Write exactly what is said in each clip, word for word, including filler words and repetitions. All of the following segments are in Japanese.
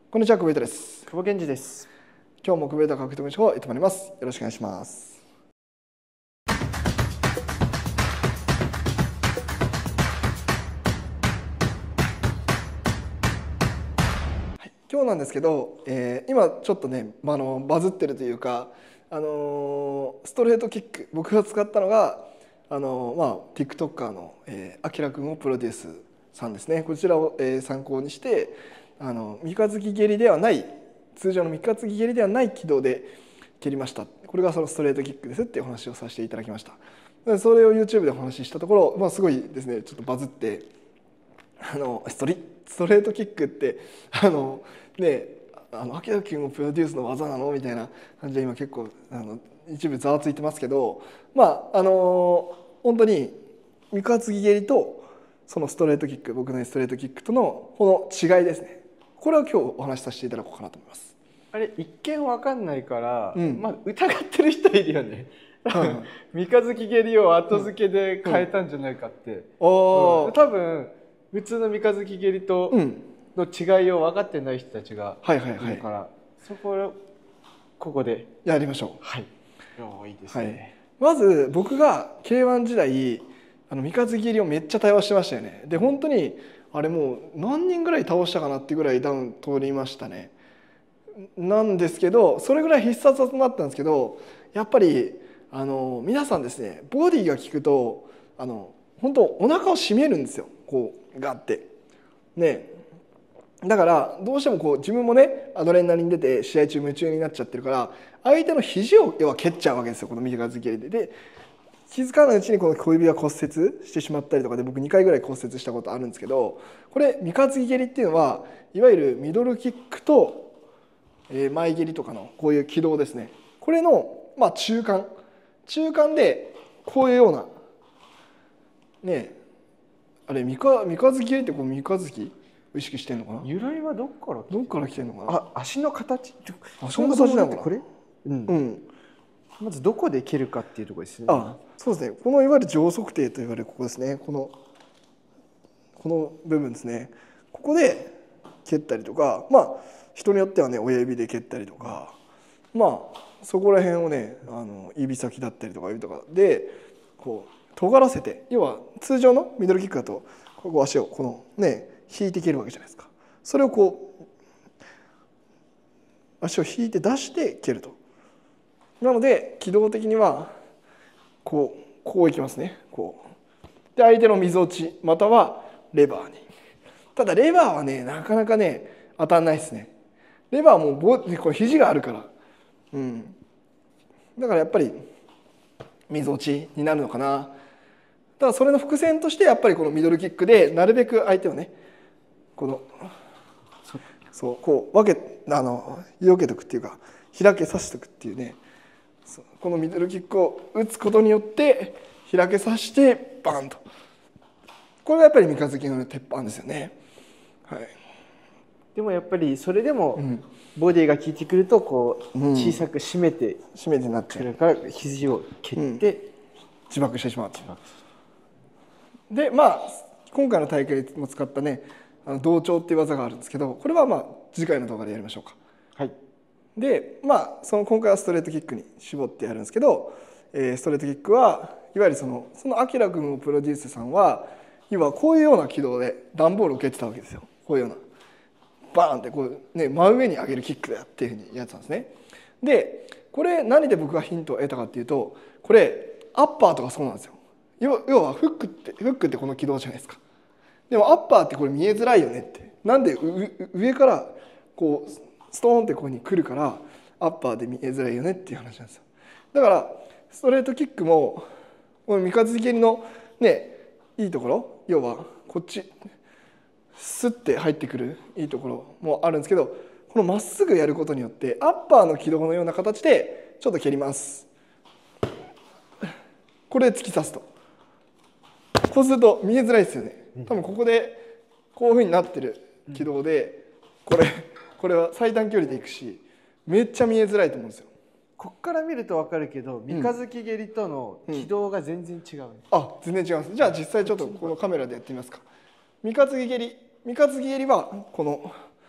こんにちは、久保田です。 久保健二です。 今日も久保田格闘技賞をやってまいります。よろしくお願いします。はい、今日なんですけど、えー、今ちょっとね、まあ、あのバズってるというか、あのー、ストレートキック、僕が使ったのが、あのーまあ、TikToker の、えー、あきらくんをプロデュースさんですね。こちらを、えー、参考にして、あの三日月蹴りではない通常の三日月蹴りではない軌道で蹴りました。これがそのストレートキックですっていうお話をさせていただきました。でそれを YouTube でお話ししたところ、まあ、すごいですね、ちょっとバズって、あのストリストレートキックってあのねあの明君もプロデュースの技なのみたいな感じで今結構あの一部ざわついてますけど、まああの本当に三日月蹴りとそのストレートキック、僕のストレートキックとのこの違いですね。これを今日お話しさせていただこうかなと思います。 あれ一見わかんないから、 うん、 まあ疑ってる人いるよね。 うん、 三日月蹴りを後付けで変えたんじゃないかって。 うんうん、 多分普通の三日月蹴りとの違いを分かってない人たちがいるから、はいはいはい、そこをここでやりましょう。 はい。いいですね。 はい、まず僕が ケーワン 時代あの三日月蹴りをめっちゃ対応してましたよね。で本当にあれもう何人ぐらい倒したかなっていうぐらいダウン通りましたね。なんですけどそれぐらい必殺技となったんですけど、やっぱりあの皆さんですね、ボディが効くとあの本当お腹を締めるんですよ、こうガッてね。だからどうしてもこう自分もねアドレナリン出て試合中夢中になっちゃってるから相手の肘を要は蹴っちゃうわけですよ、この三日月蹴りで。で気づかないうちにこの小指が骨折してしまったりとかで、僕にかいぐらい骨折したことあるんですけど、これ三日月蹴りっていうのはいわゆるミドルキックと前蹴りとかのこういう軌道ですね。これのまあ中間中間でこういうようなね、あれ三日三日月蹴りってこう三日月を意識してんのかな。 由来はどっからどっから来てんのかな。 あ、足の形。 足の形なのかな。 これ、うん、うん、まずどこで蹴るかっていうところですね。 あ、そうですね。このいわゆる上足底と言われるここですね。このこの部分ですね。ここで蹴ったりとか、まあ人によってはね親指で蹴ったりとか、まあそこら辺をねあの指先だったりとか指とかでこう尖らせて、要は通常のミドルキックだとここ足をこのね引いて蹴るわけじゃないですか。それをこう足を引いて出して蹴ると。なので軌道的にはこうこういきますね。こうで相手のみぞおちまたはレバーに。ただレバーはねなかなかね当たんないですね。レバーはもうボこれ肘があるから、うん、だからやっぱりみぞおちになるのかな。ただそれの伏線としてやっぱりこのミドルキックでなるべく相手をねこのそうこう分けあの避けとくっていうか開けさせておくっていうね、このミドルキックを打つことによって開けさせてバンと、これがやっぱり三日月の鉄板ですよね。はい、 でもやっぱりそれでもボディが効いてくるとこう小さく締めて、うん、 締めてなっちゃうから肘を蹴って、うん、 自爆してしまうと。でまあ今回の大会も使ったねあの同調っていう技があるんですけど、これはまあ次回の動画でやりましょうか。はい、でまあその今回はストレートキックに絞ってやるんですけど、えー、ストレートキックはいわゆるそのそのアキラ君をプロデュースさんは要はこういうような軌道で段ボールを蹴ってたわけですよ。こういうようなバーンってこう、ね、真上に上げるキックだっていうふうにやってたんですね。でこれ何で僕がヒントを得たかっていうと、これアッパーとかそうなんですよ。要はフックってフックってこの軌道じゃないですか。でもアッパーってこれ見えづらいよねって。なんで上からこうストーンってここに来るからアッパーで見えづらいよねっていう話なんですよ。だからストレートキックもこの三日月蹴りのねいいところ、要はこっちスッて入ってくるいいところもあるんですけど、このまっすぐやることによってアッパーの軌道のような形でちょっと蹴ります。これで突き刺すと、こうすると見えづらいですよね。多分ここでこういうふうになってる軌道でこれこれは最短距離でいくしめっちゃ見えづらいと思うんですよ。 こっから見ると分かるけど三日月蹴りとの軌道が全然違う、ね、うんうん、 あ全然違います。じゃあ実際ちょっとこのカメラでやってみますか。三日月蹴り三日月蹴りはこの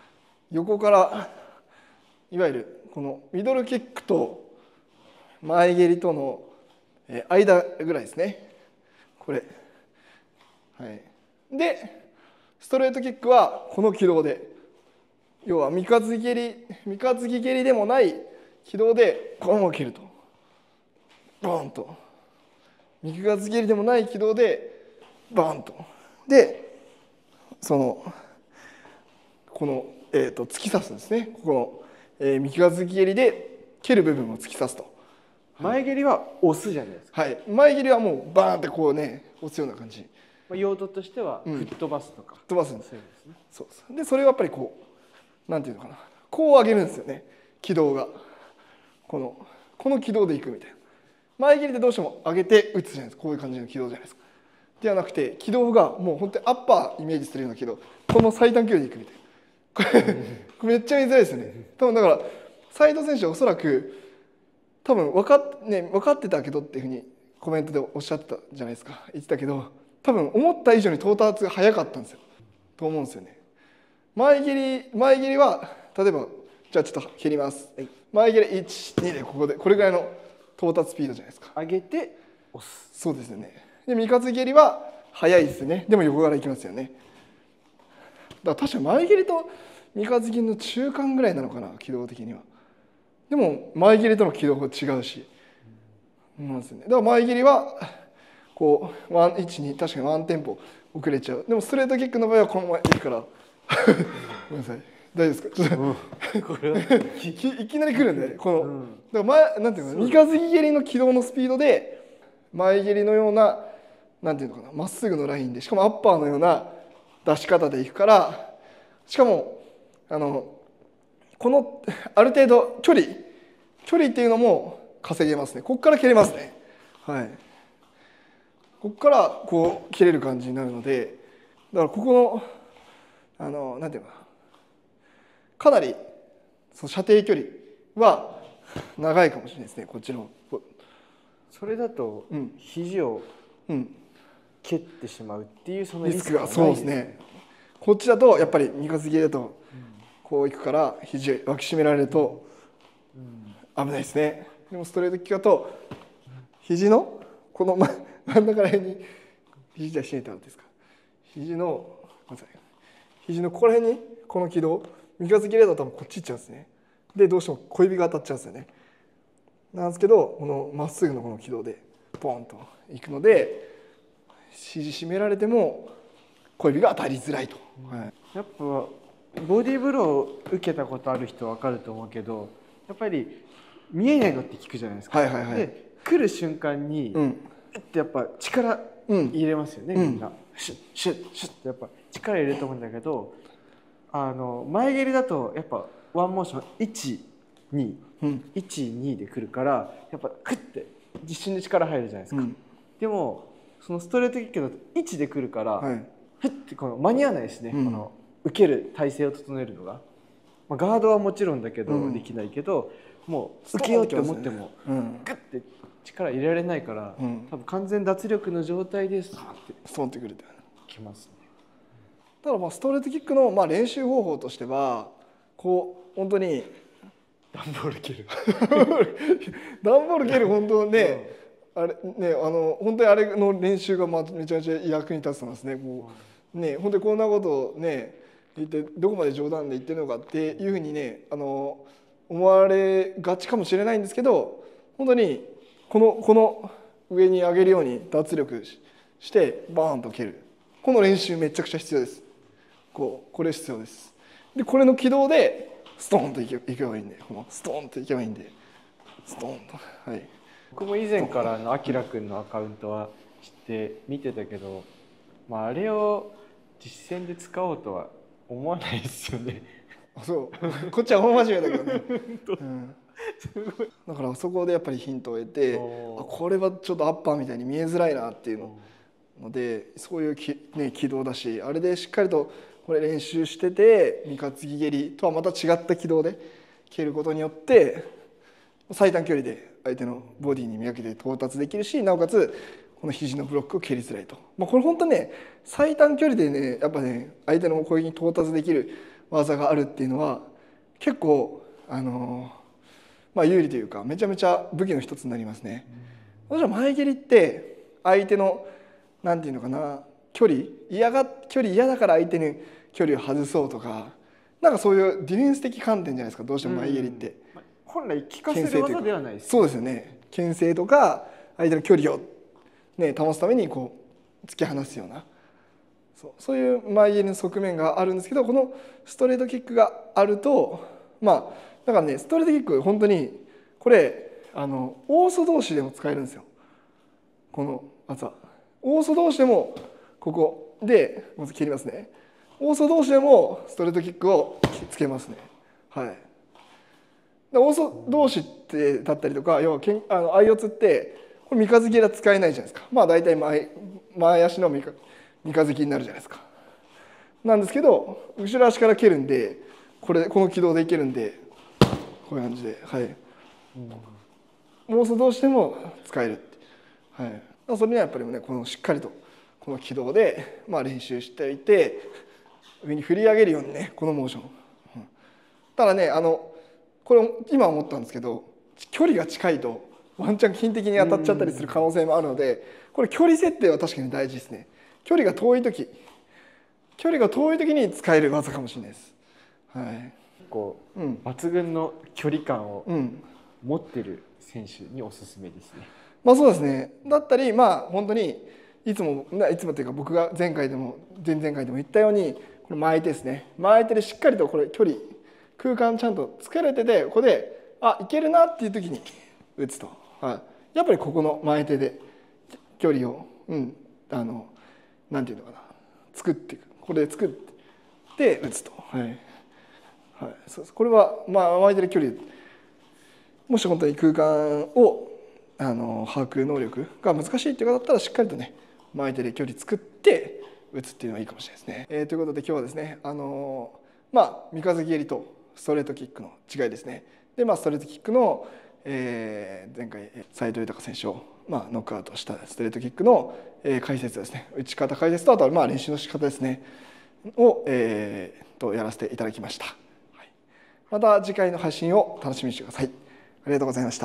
横からいわゆるこのミドルキックと前蹴りとの間ぐらいですね。これ、はい、でストレートキックはこの軌道で、要は三日月蹴り三日月蹴りでもない軌道でこのまま蹴ると、ボーンと三日月蹴りでもない軌道でバーンと、でそのこの、えー、と突き刺すんですね。ここの、えー、三日月蹴りで蹴る部分を突き刺すと。 前蹴りは押すじゃないですか。 はい、前蹴りはもうバーンってこうね押すような感じ。 用途としては吹っ飛ばすとか、 吹っ飛ばすんです。そうですね。でそれをやっぱりこうなんていうのかな、こう上げるんですよね、軌道が。このこの軌道でいくみたいな。前蹴りでどうしても上げて打つじゃないですか、こういう感じの軌道じゃないですか。ではなくて軌道がもう本当にアッパーイメージするような軌道、この最短距離でいくみたいな。これこれめっちゃ見づらいですよね。多分だから斉藤選手はおそらく多分分かっ、ね、分かってたけどっていうふうにコメントでおっしゃってたじゃないですか、言ってたけど、多分思った以上に到達が早かったんですよと思うんですよね。前蹴り前蹴りは例えばじゃあちょっと蹴ります、はい、前蹴りいちにでここでこれぐらいの到達スピードじゃないですか。 上げて押す。 そうですよね。で三日月蹴りは速いですね。でも横からいきますよね。だから確かに前蹴りと三日月蹴りの中間ぐらいなのかな、軌道的には。でも前蹴りとの軌道が違うし、うん、なんですよね。だから前蹴りはこうワンいちに確かにワンテンポ遅れちゃう。でもストレートキックの場合はこのままいくからごめんなさい、大丈夫ですか。ちょっと、うん、これはいきなり来るんで、この、うん、だから前なんていうの、三日月蹴りの軌道のスピードで前蹴りのようななんていうのかな、まっすぐのラインで、しかもアッパーのような出し方でいくから、しかもあのこのある程度距離距離っていうのも稼げますね。ここから蹴れますね。はい。ここからこう蹴れる感じになるので、だからここのあのなんていうのかな、かなりその射程距離は長いかもしれないですね。こっちの。 それだと肘を蹴ってしまうっていうそのリスクが、そうですね。こっちだとやっぱり三日月蹴りだとこういくから肘脇締められると危ないですね。でもストレートキックだと肘のこの真ん中ら辺に肘じゃ締めてあるんですか。肘のごめんなさい、肘のここら辺にこの軌道、三日月蹴りだと多分こっち行っちゃうんですね。でどうしても小指が当たっちゃうんですよね。なんですけどこのまっすぐのこの軌道でポンといくので、肘締められても小指が当たりづらいと、 はい、やっぱボディーブローを受けたことある人は分かると思うけど、やっぱり見えないのって聞くじゃないですか。 はいはいはい、 で来る瞬間に、うん、ってやっぱ力入れますよね、うん、みんな、うん、シュッシュッシュッってやっぱ力入れると思うんだけど、あの前蹴りだとやっぱワンモーションいちに、うん、いちにで来るからやっぱクッて一瞬で力入るじゃないですか、うん、でもそのストレートキックだといちで来るから、はい、フッてこの間に合わないですね、うん、この受ける体勢を整えるのが、まあ、ガードはもちろんだけど、うん、できないけどもう受けようと思ってもグッて力入れられないから、うん、多分完全脱力の状態でストンってストンってくるってきますね。 ただまあストレートキックのまあ練習方法としてはこう本当に段ボール蹴る段ボール蹴る本当ね、うん、あれねあの本当にあれの練習がまあめちゃめちゃ役に立ってますね。こうね本当にこんなことをね言ってどこまで冗談で言ってるのかっていうふうにねあの思われがちかもしれないんですけど、本当にこのこの上に上げるように脱力してバーンと蹴る、この練習めちゃくちゃ必要です。こうこれ必要です。でこれの軌道でストーンといけいけばいいんで、このストーンといけばいいんでストーンと、はい。 僕も以前からのあきらくんのアカウントは知って見てたけど、まあ、あれを実践で使おうとは思わないですよね。 そうこっちは大真面目だけどね、うん、だからそこでやっぱりヒントを得て、あこれはちょっとアッパーみたいに見えづらいなっていうので、そういうき、ね、軌道だし、あれでしっかりとこれ練習してて三日月蹴りとはまた違った軌道で蹴ることによって最短距離で相手のボディにめがけて到達できるし、なおかつこの肘のブロックを蹴りづらいと、まあ、これ本当にね最短距離でねやっぱね相手の攻撃に到達できる技があるっていうのは結構あのまあ有利というかめちゃめちゃ武器の一つになりますね。もちろん前蹴りって相手のなんていうのかな距離嫌が距離嫌だから相手に距離を外そうとかなんかそういうディフェンス的観点じゃないですかどうしても前蹴りって。 本来効かせる技ではないです、ね、 そうですよね。牽制とか相手の距離を、ね、保つためにこう突き放すようなそうそういう前蹴りの側面があるんですけどこのストレートキックがあるとまあだからねストレートキック本当にこれあのオーソ同士でも使えるんですよこの技。オーソ同士でもここでまず切りますね。オーソ同士でもストレートキックをつけますね。はい。オーソ同士ってだったりとか要はけんあの相四つってこれ三日月は使えないじゃないですか。まあ大体前前足の三日三日月になるじゃないですか。なんですけど後ろ足から蹴るんでこれこの軌道でいけるんでこういう感じではい。オーソ同士でも使えるって。はい。それにはやっぱりねこのしっかりとこの軌道でまあ練習していて上に振り上げるようにねこのモーション。ただねあのこれ今思ったんですけど距離が近いとワンチャン金的に当たっちゃったりする可能性もあるのでこれ距離設定は確かに大事ですね。距離が遠い時距離が遠い時に使える技かもしれないです。はい、 こう、うん、抜群の距離感を持ってる選手におすすめですね。うん、 まあそうですね。だったりまあ本当にいつもいつもっていうか僕が前回でも前々回でも言ったようにこの前手ですね。前手でしっかりとこれ距離空間ちゃんと作れててここであいけるなっていう時に打つと、はい、やっぱりここの前手で距離を、うん、あのなんていうのかな作っていくこれで作って打つと、はいはい、そうです。これは、まあ、前手で距離もし本当に空間をあの把握能力が難しいっていう方だったらしっかりとね前手で距離作って打つっていうのがいいかもしれないですね。えー、ということで今日はですねあのまあ三日月蹴りとストレートキックの違いですね。で、まあ、ストレートキックの、えー、前回斉藤豊選手を、まあ、ノックアウトしたストレートキックの、えー、解説ですね打ち方解説とあとはまあ練習の仕方ですねを、えー、とやらせていただきました。はい、また次回の配信を楽しみにしてください。ありがとうございました。